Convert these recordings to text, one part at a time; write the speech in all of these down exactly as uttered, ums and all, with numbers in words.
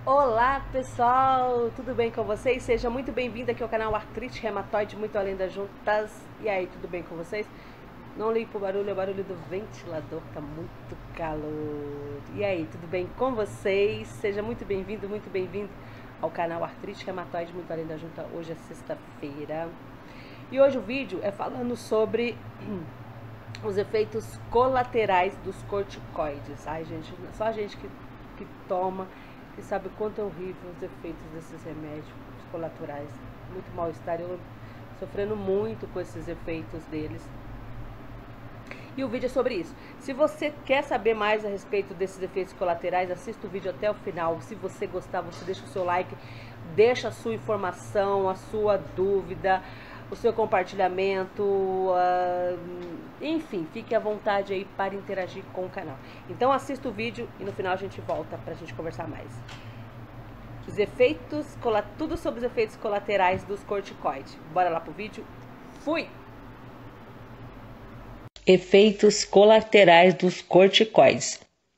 Olá pessoal, tudo bem com vocês? Seja muito bem-vindo aqui ao canal Artrite Reumatoide Muito Além das Juntas. E aí, tudo bem com vocês? Não ligue pro barulho, é o barulho do ventilador, tá muito calor. E aí, tudo bem com vocês? Seja muito bem-vindo, muito bem-vindo ao canal Artrite Reumatoide Muito Além da Junta. Hoje é sexta-feira. E hoje o vídeo é falando sobre os efeitos colaterais dos corticoides. Ai, gente, só a gente que, que toma e sabe o quanto é horrível os efeitos desses remédios colaterais. Muito mal-estar, eu sofrendo muito com esses efeitos deles. E o vídeo é sobre isso. Se você quer saber mais a respeito desses efeitos colaterais, assista o vídeo até o final. Se você gostar, você deixa o seu like, deixa a sua informação, a sua dúvida, o seu compartilhamento, uh, enfim, fique à vontade aí para interagir com o canal. Então assista o vídeo e no final a gente volta para a gente conversar mais. Os efeitos, tudo sobre os efeitos colaterais dos corticoides. Bora lá pro vídeo. Fui! Efeitos colaterais dos corticoides.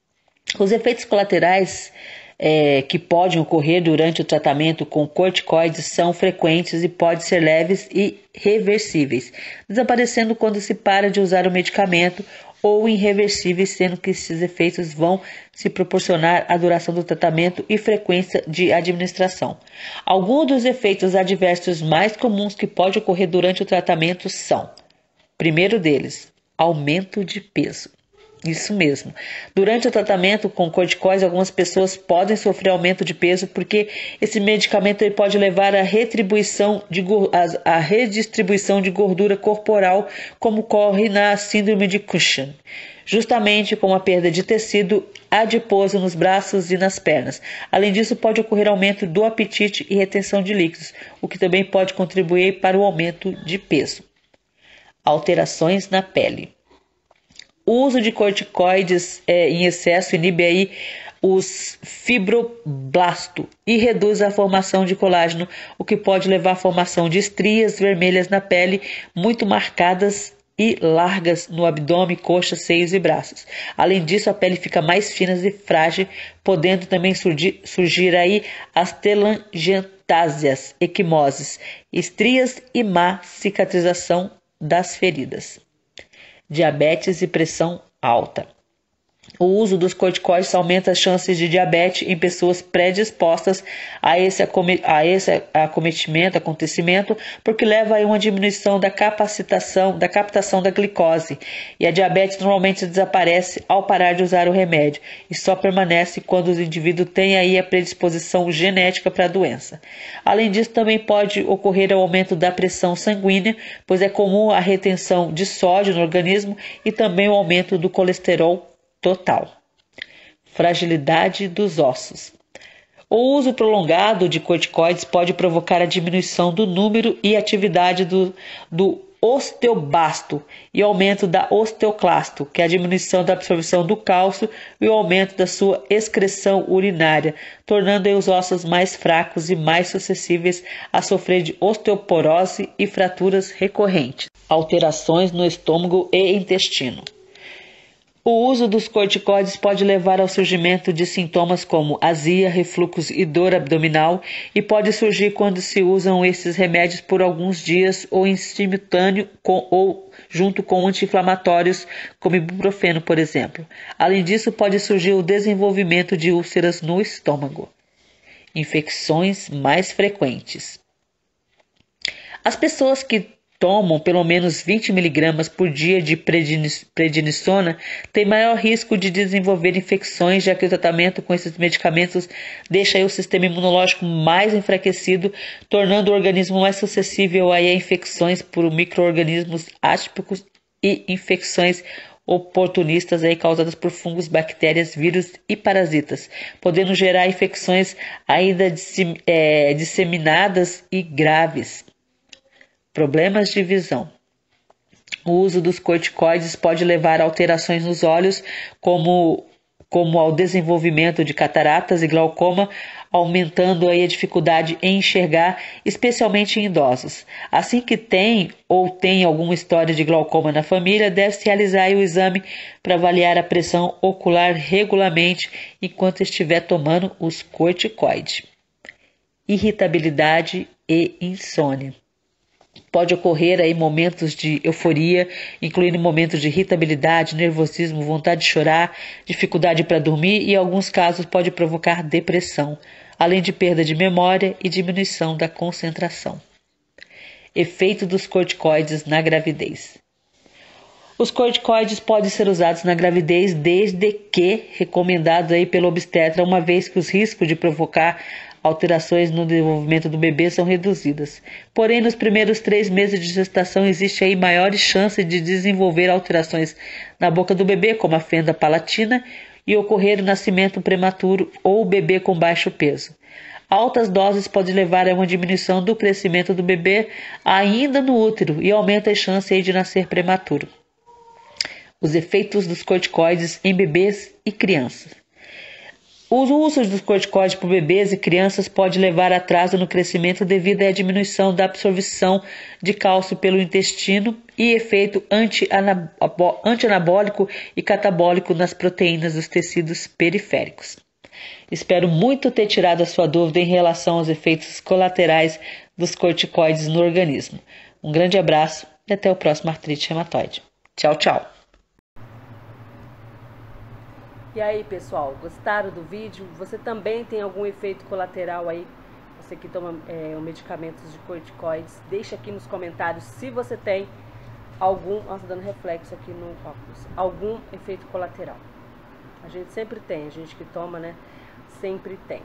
Os efeitos colaterais É, que podem ocorrer durante o tratamento com corticoides são frequentes e podem ser leves e reversíveis, desaparecendo quando se para de usar o medicamento, ou irreversíveis, sendo que esses efeitos vão se proporcionar a duração do tratamento e frequência de administração. Alguns dos efeitos adversos mais comuns que podem ocorrer durante o tratamento são: primeiro deles, aumento de peso. Isso mesmo. Durante o tratamento com corticoides, algumas pessoas podem sofrer aumento de peso porque esse medicamento ele pode levar à retribuição de, à redistribuição de gordura corporal, como ocorre na síndrome de Cushing, justamente com a perda de tecido adiposo nos braços e nas pernas. Além disso, pode ocorrer aumento do apetite e retenção de líquidos, o que também pode contribuir para o aumento de peso. Alterações na pele. O uso de corticoides é, em excesso inibe aí os fibroblastos e reduz a formação de colágeno, o que pode levar à formação de estrias vermelhas na pele, muito marcadas e largas no abdômen, coxas, seios e braços. Além disso, a pele fica mais fina e frágil, podendo também surgir, surgir aí as telangiectasias, equimoses, estrias e má cicatrização das feridas. Diabetes e pressão alta. O uso dos corticoides aumenta as chances de diabetes em pessoas predispostas a esse, a esse acometimento, acontecimento, porque leva a uma diminuição da capacitação, da captação da glicose. E a diabetes normalmente desaparece ao parar de usar o remédio e só permanece quando o indivíduo tem aí a predisposição genética para a doença. Além disso, também pode ocorrer o aumento da pressão sanguínea, pois é comum a retenção de sódio no organismo e também o aumento do colesterol total. Fragilidade dos ossos. O uso prolongado de corticoides pode provocar a diminuição do número e atividade do, do osteobasto e aumento da osteoclasto, que é a diminuição da absorção do cálcio e o aumento da sua excreção urinária, tornando os ossos mais fracos e mais suscetíveis a sofrer de osteoporose e fraturas recorrentes. Alterações no estômago e intestino. O uso dos corticoides pode levar ao surgimento de sintomas como azia, refluxo e dor abdominal, e pode surgir quando se usam esses remédios por alguns dias ou em simultâneo com, ou junto com anti-inflamatórios como ibuprofeno, por exemplo. Além disso, pode surgir o desenvolvimento de úlceras no estômago. Infecções mais frequentes. As pessoas que tomam pelo menos vinte miligramas por dia de prednisona têm maior risco de desenvolver infecções, já que o tratamento com esses medicamentos deixa aí o sistema imunológico mais enfraquecido, tornando o organismo mais suscetível aí a infecções por micro-organismos atípicos e infecções oportunistas aí causadas por fungos, bactérias, vírus e parasitas, podendo gerar infecções ainda disseminadas e graves. Problemas de visão. O uso dos corticoides pode levar a alterações nos olhos, como como ao desenvolvimento de cataratas e glaucoma, aumentando aí a dificuldade em enxergar, especialmente em idosos. Assim que tem ou tem alguma história de glaucoma na família, deve-se realizar aí o exame para avaliar a pressão ocular regularmente enquanto estiver tomando os corticoides. Irritabilidade e insônia. Pode ocorrer aí momentos de euforia, incluindo momentos de irritabilidade, nervosismo, vontade de chorar, dificuldade para dormir e, em alguns casos, pode provocar depressão, além de perda de memória e diminuição da concentração. Efeito dos corticoides na gravidez. Os corticoides podem ser usados na gravidez desde que recomendados aí pelo obstetra, uma vez que os riscos de provocar alterações no desenvolvimento do bebê são reduzidas. Porém, nos primeiros três meses de gestação existe aí maiores chances de desenvolver alterações na boca do bebê, como a fenda palatina, e ocorrer o nascimento prematuro ou o bebê com baixo peso. Altas doses podem levar a uma diminuição do crescimento do bebê ainda no útero e aumenta a chance aí de nascer prematuro. Os efeitos dos corticoides em bebês e crianças. O uso dos corticoides por bebês e crianças pode levar a atraso no crescimento devido à diminuição da absorção de cálcio pelo intestino e efeito anti-anabólico e catabólico nas proteínas dos tecidos periféricos. Espero muito ter tirado a sua dúvida em relação aos efeitos colaterais dos corticoides no organismo. Um grande abraço e até o próximo artrite reumatoide. Tchau, tchau! E aí, pessoal, gostaram do vídeo? Você também tem algum efeito colateral aí? Você que toma é, medicamentos de corticoides, deixa aqui nos comentários se você tem algum, nossa, dando reflexo aqui no óculos, algum efeito colateral. A gente sempre tem, a gente que toma, né, sempre tem.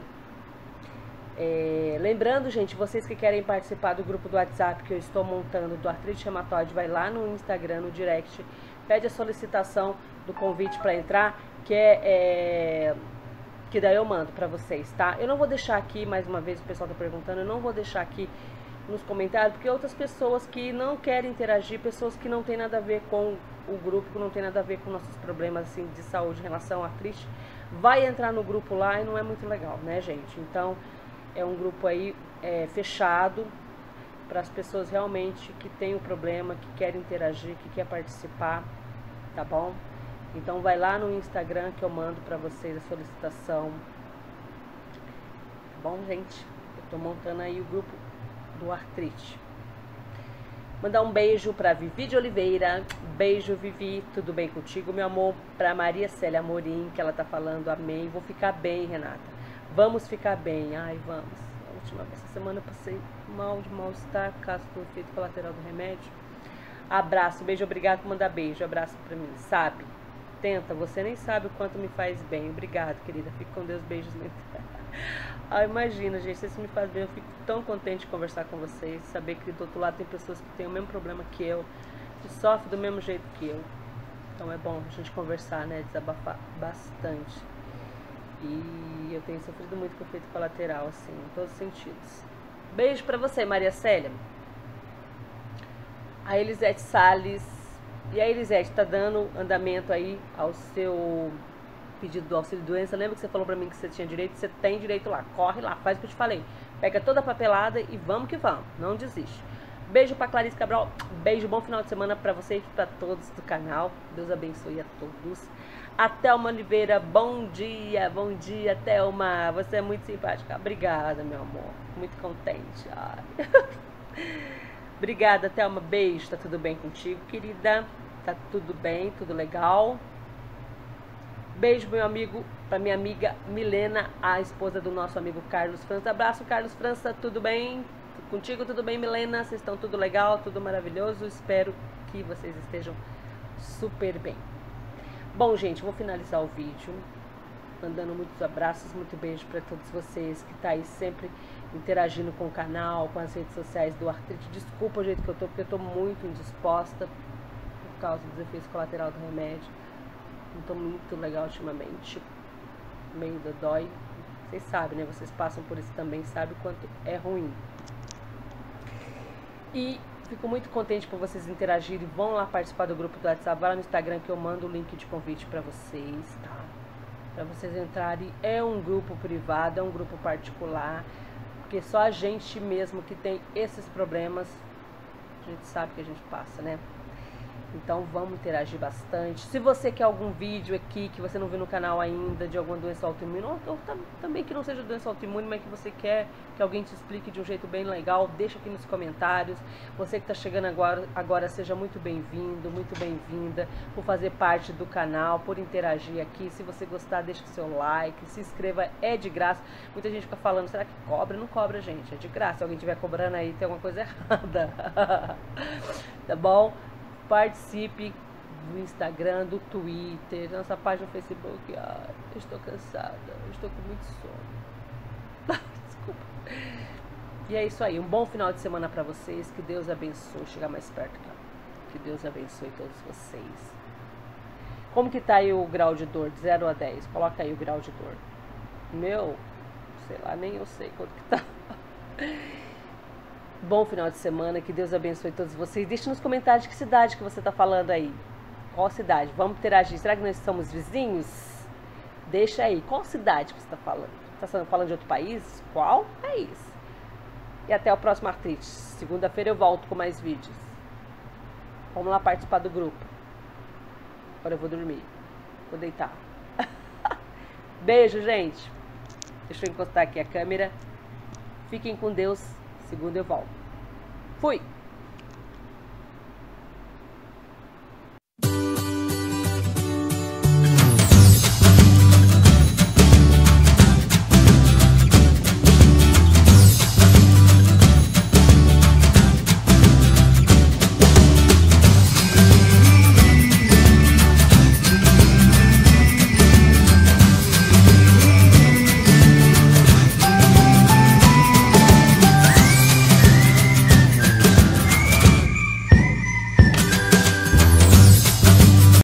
É, lembrando, gente, vocês que querem participar do grupo do WhatsApp que eu estou montando do artrite reumatoide, vai lá no Instagram, no direct, pede a solicitação do convite para entrar, que é, é que daí eu mando para vocês, tá? Eu não vou deixar aqui, mais uma vez o pessoal tá perguntando, eu não vou deixar aqui nos comentários, porque outras pessoas que não querem interagir, pessoas que não tem nada a ver com o grupo, que não tem nada a ver com nossos problemas assim, de saúde em relação à artrite, vai entrar no grupo lá e não é muito legal, né, gente? Então, é um grupo aí é, fechado para as pessoas realmente que têm o problema, que querem interagir, que quer participar, tá bom? Então vai lá no Instagram que eu mando pra vocês a solicitação. Tá bom, gente? Eu tô montando aí o grupo do artrite. Mandar um beijo pra Vivi de Oliveira. Beijo, Vivi. Tudo bem contigo, meu amor? Pra Maria Célia Amorim, que ela tá falando amém. Vou ficar bem, Renata. Vamos ficar bem. Ai, vamos. A última vez, essa semana eu passei mal de mal-estar por causa do efeito colateral do remédio. Abraço, beijo, obrigado por mandar beijo. Abraço pra mim, sabe? Tenta, você nem sabe o quanto me faz bem. Obrigado, querida. Fique com Deus, beijos. Ah, imagina, gente, se isso me faz bem, eu fico tão contente de conversar com vocês, saber que do outro lado tem pessoas que têm o mesmo problema que eu, que sofrem do mesmo jeito que eu. Então é bom a gente conversar, né, desabafar bastante. E eu tenho sofrido muito com efeito colateral, assim, em todos os sentidos. Beijo pra você, Maria Célia. A Elisete Salles. E a Elisete, tá dando andamento aí ao seu pedido do auxílio doença. Lembra que você falou pra mim que você tinha direito? Você tem direito lá. Corre lá, faz o que eu te falei. Pega toda a papelada e vamos que vamos. Não desiste. Beijo pra Clarice Cabral. Beijo, bom final de semana pra você e pra todos do canal. Deus abençoe a todos. A Thelma Oliveira, bom dia, bom dia, Thelma. Você é muito simpática. Obrigada, meu amor. Muito contente. Ai. Obrigada, Thelma. Beijo. Tá tudo bem contigo, querida? Tá tudo bem, tudo legal. Beijo, meu amigo, pra minha amiga Milena, a esposa do nosso amigo Carlos França. Abraço, Carlos França. Tudo bem? Contigo tudo bem, Milena? Vocês estão tudo legal, tudo maravilhoso? Espero que vocês estejam super bem. Bom, gente, vou finalizar o vídeo mandando muitos abraços, muito beijo para todos vocês que tá aí sempre interagindo com o canal, com as redes sociais do artrite. Desculpa o jeito que eu tô, porque eu tô muito indisposta por causa dos efeitos colaterais do remédio. Não tô muito legal ultimamente, meio dodói. Vocês sabem, né? Vocês passam por isso também, sabem o quanto é ruim. E fico muito contente por vocês interagirem. Vão lá participar do grupo do WhatsApp, vai lá no Instagram que eu mando o link de convite pra vocês, tá? para vocês entrarem. É um grupo privado, é um grupo particular, porque só a gente mesmo que tem esses problemas, a gente sabe que a gente passa, né? Então vamos interagir bastante. Se você quer algum vídeo aqui que você não viu no canal ainda de alguma doença autoimune, ou, ou também que não seja doença autoimune, mas que você quer que alguém te explique de um jeito bem legal, deixa aqui nos comentários. Você que está chegando agora, agora seja muito bem-vindo, muito bem-vinda por fazer parte do canal, por interagir aqui. Se você gostar, deixa o seu like, se inscreva, é de graça. Muita gente fica falando, será que cobra? Não cobra, gente, é de graça. Se alguém estiver cobrando aí, tem alguma coisa errada. Tá bom? Participe do Instagram, do Twitter, nossa página no Facebook. Ai, eu estou cansada, eu estou com muito sono. Desculpa. E é isso aí, um bom final de semana para vocês. Que Deus abençoe. Chegar mais perto, cara. Que Deus abençoe todos vocês. Como que tá aí o grau de dor? De zero a dez. Coloca aí o grau de dor. Meu, sei lá, nem eu sei quanto que tá. Bom final de semana, que Deus abençoe todos vocês. Deixe nos comentários que cidade que você está falando aí. Qual cidade? Vamos interagir. Será que nós somos vizinhos? Deixa aí. Qual cidade que você está falando? Está falando de outro país? Qual país? E até o próximo Artrite. Segunda-feira eu volto com mais vídeos. Vamos lá participar do grupo. Agora eu vou dormir. Vou deitar. Beijo, gente. Deixa eu encostar aqui a câmera. Fiquem com Deus. Segunda eu volto. Fui!